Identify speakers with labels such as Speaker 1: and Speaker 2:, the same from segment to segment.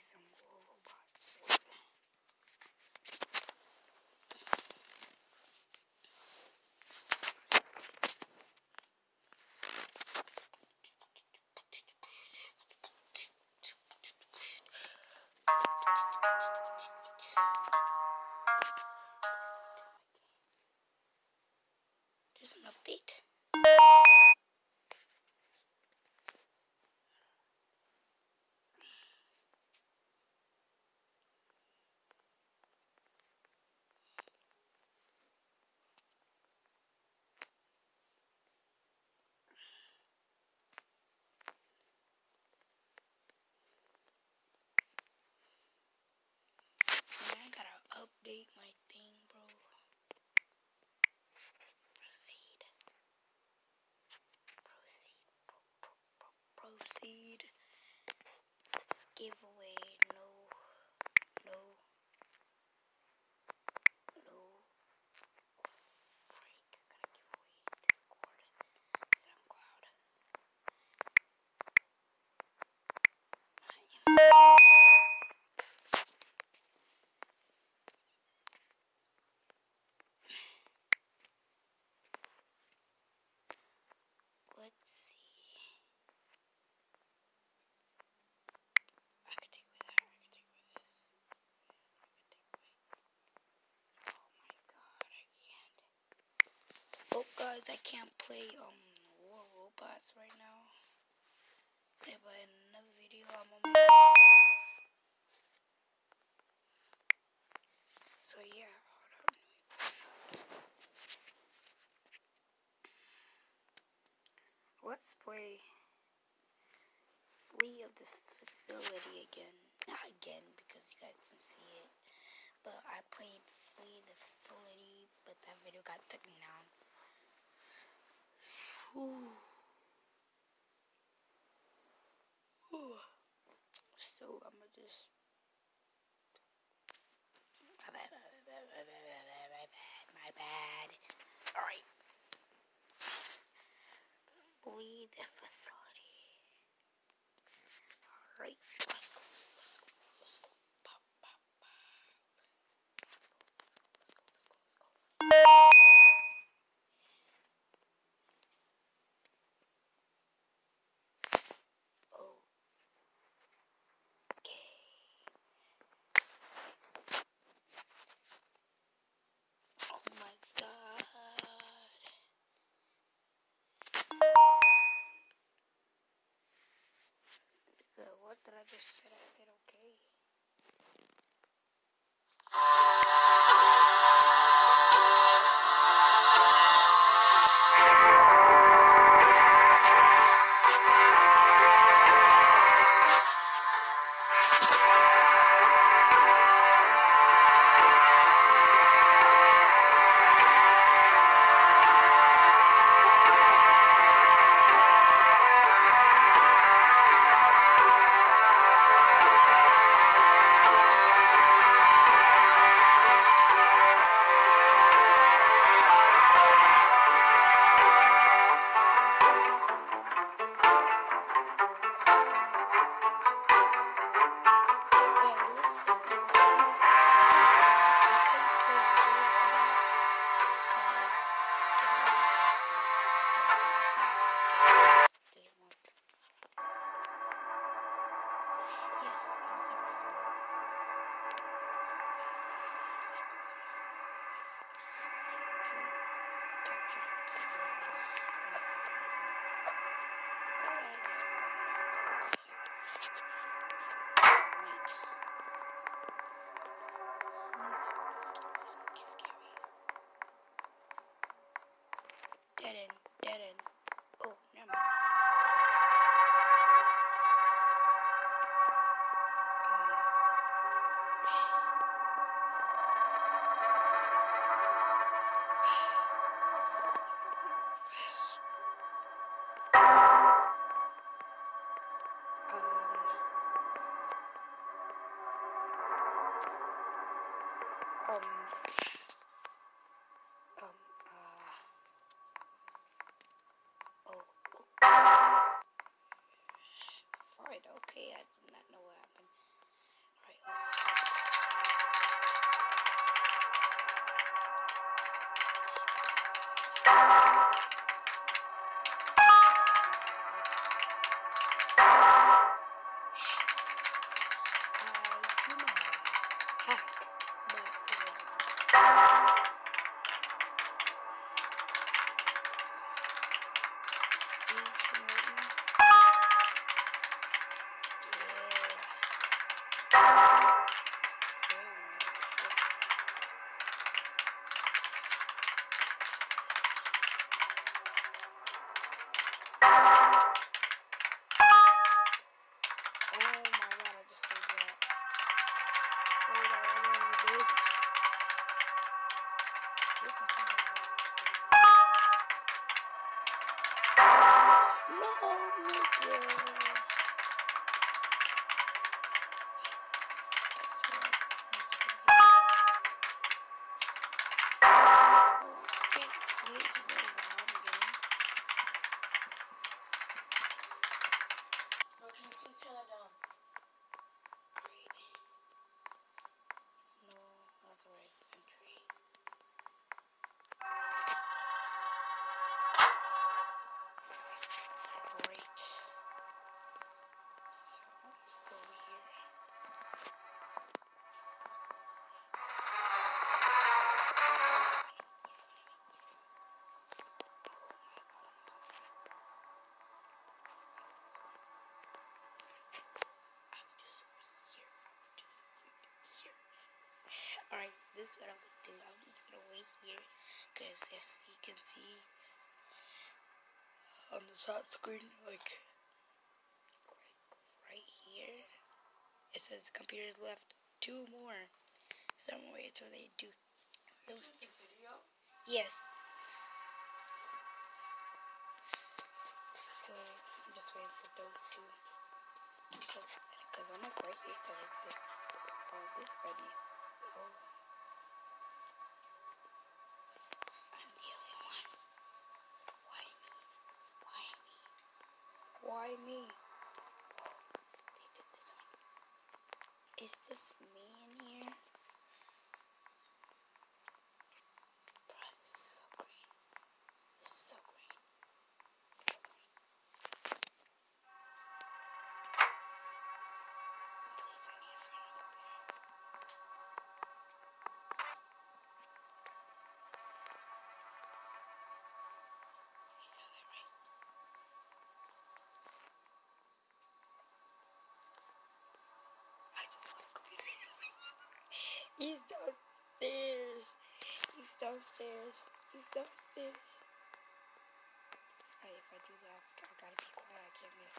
Speaker 1: some more robots. There's an update. I gotta update my thing, bro. Proceed. This giveaway, no. Freak, gotta give away Discord, SoundCloud. Let's see. I could take away that. I could take away this. I could take away. Oh my god, I can't. Oh guys, I can't play War Robots right now. Yeah, but in another video I'm gonna make so yeah, hold on. Let's play Flee of the Facility again. Not again, because you guys didn't see it. But I played Flee the Facility, but that video got taken down. So I'm gonna just... My bad. Alright. Flee the Facility. Alright, let's go. Pop, pop, pop. Let's go. What did I just say? I said okay. Dead end. Oh, never mind. Fine, okay, I did not know what happened. Alright, this is what I'm gonna do. I'm just gonna wait here, because as you can see on the top screen, like right here, it says computers left 2 more. So I'm gonna wait until they do those 2. Yes. So I'm just waiting for those 2. Because I'm like right here to exit. So this guy needs. Oh. I'm the only one. Why me? Why me? Why me? Oh, they did this one. It's just me in here. Bro, this is so green. This is so green. So green. Please, I need a friend on computer. I saw that right. I just want a computer. He's downstairs. He's downstairs. He's downstairs. Alright, if I do that, I gotta be quiet. I can't miss.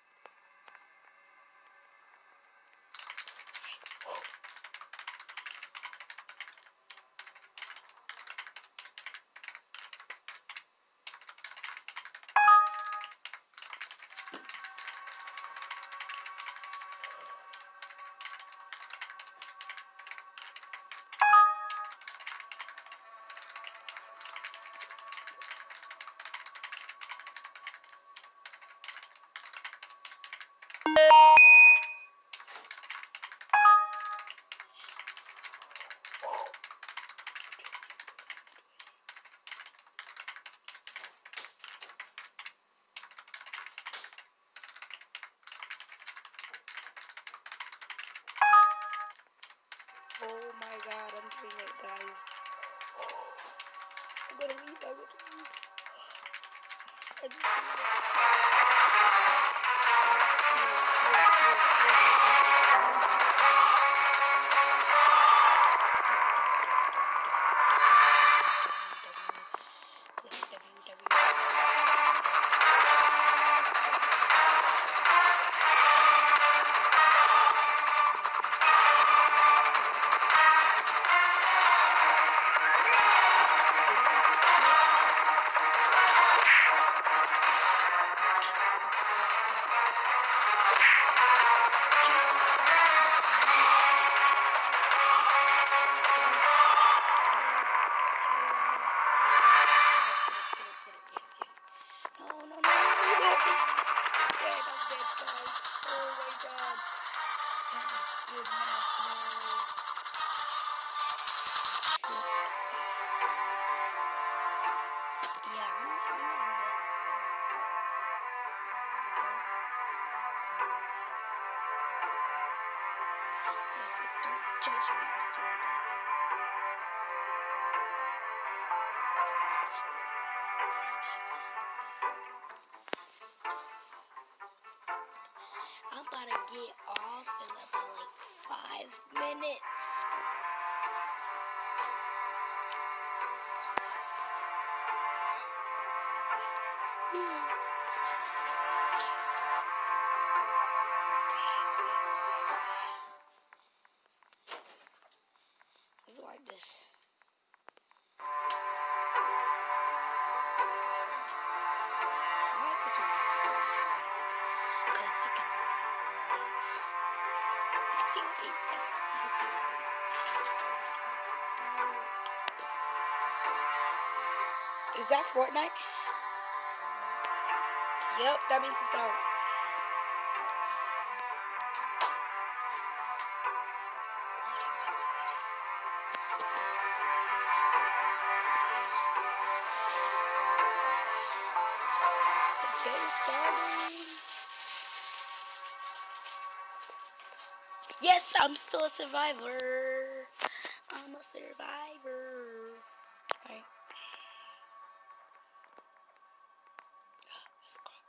Speaker 1: Oh my god, I'm doing it, guys. I'm gonna leave. I just so don't judge me. I'm still in bed. I'm about to get off in about like 5 minutes. It's like this. I like this one better. Because you can see light. You can see light. Yes, you can see light. Is that Fortnite? Yep, that means it's out. Yes, I'm still a survivor. I'm a survivor. Alright. Let's go.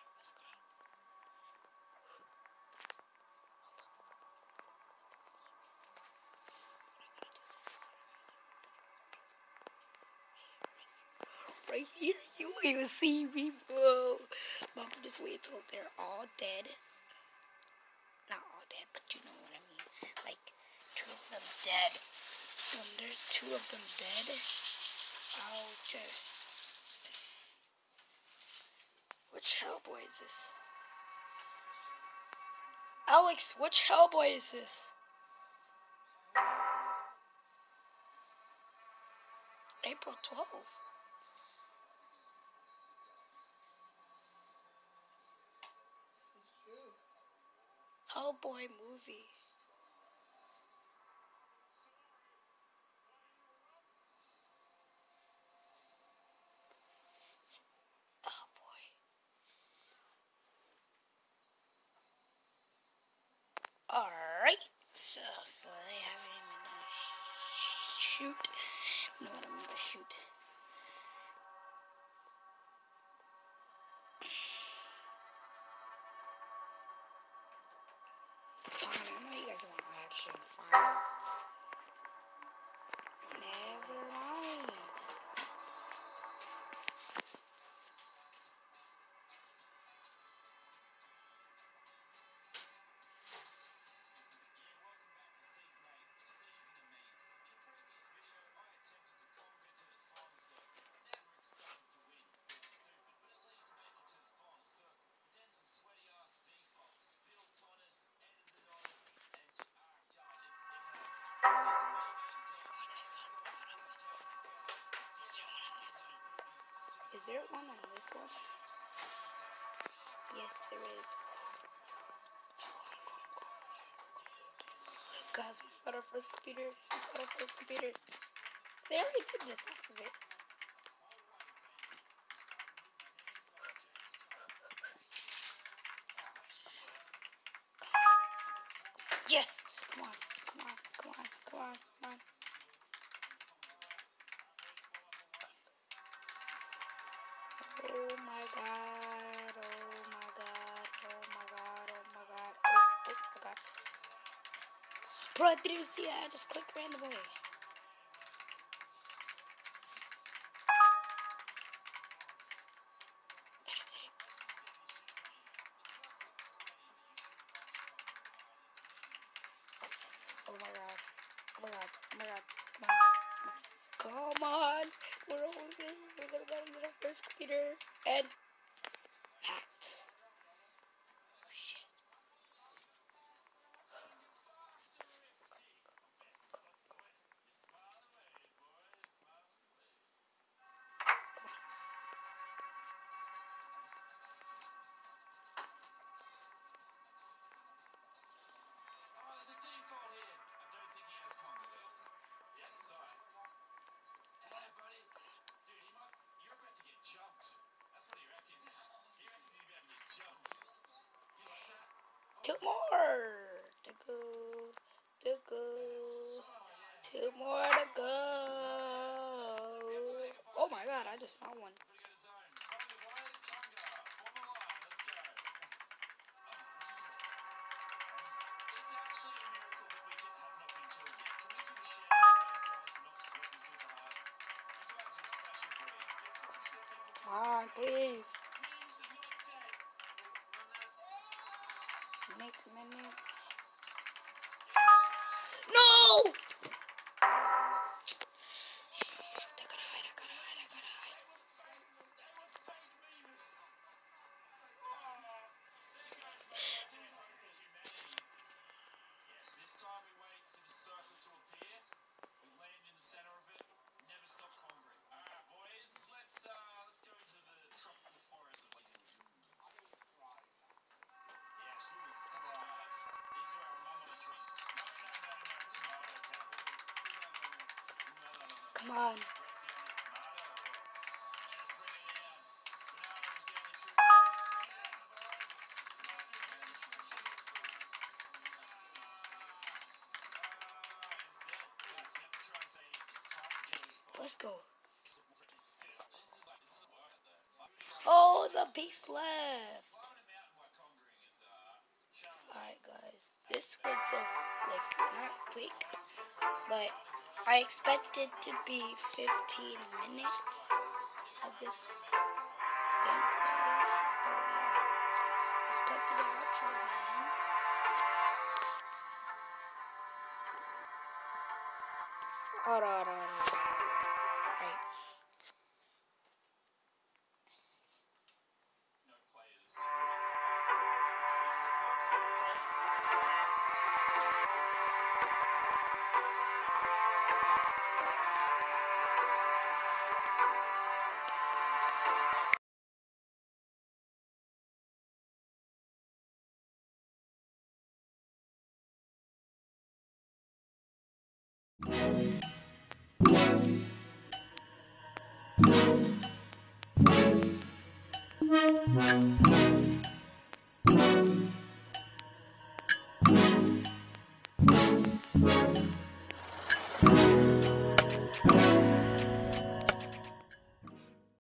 Speaker 1: Right here, you won't even see me, bro. Mom, just wait till they're all dead. Not all dead, but you know what I mean. Like, 2 of them dead. When there's 2 of them dead, I'll just... Which Hellboy is this? Alex, which Hellboy is this? April 12th. Hellboy movie. Oh boy. Alright. So they haven't even done a shoot. You know what I mean by shoot. Fine, I know you guys want action. Fine. Never mind. Is there one on this one? Yes, there is. Guys, we found our first computer. They already did this half of it. Yes! Come on. Oh my god. Bro, I didn't even see that. I just clicked randomly. Oh my god. Come on. We're almost there. We're gonna get our first computer. And hacked. Oh shit. Two more to go. 2 more to go. Oh my god, I just saw one. Come on, please. Nick minute. No! I gotta hide.
Speaker 2: This time we wait for the circle to appear. We land in the center of it. Never stop conquering. Alright, boys, let's go into the tropical forest. Yeah, smooth. These are our mama trees. No, tomato town. No.
Speaker 1: Come on.
Speaker 2: Break down this tomato. Let's bring it down. Bananas the only true.
Speaker 1: Let's go. Oh, the piece left. Alright, guys. This was not quick, but I expected to be 15 minutes of this gameplay. So yeah, let's cut to the outro, man. Hold on. Right.
Speaker 2: No players.
Speaker 3: Thank you.